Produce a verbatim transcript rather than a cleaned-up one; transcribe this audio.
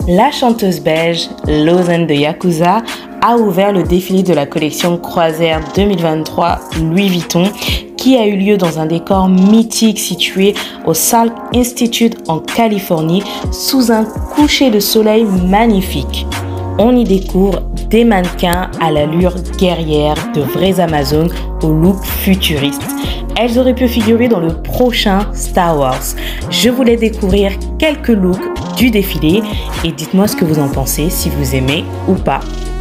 La chanteuse belge Lausanne de Yakuza a ouvert le défilé de la collection Croisière deux mille vingt-trois Louis Vuitton qui a eu lieu dans un décor mythique situé au Salk Institute en Californie sous un coucher de soleil magnifique. On y découvre des mannequins à l'allure guerrière, de vraies Amazones au look futuriste. Elles auraient pu figurer dans le prochain Star Wars. Je voulais découvrir quelques looks du défilé et dites-moi ce que vous en pensez, si vous aimez ou pas.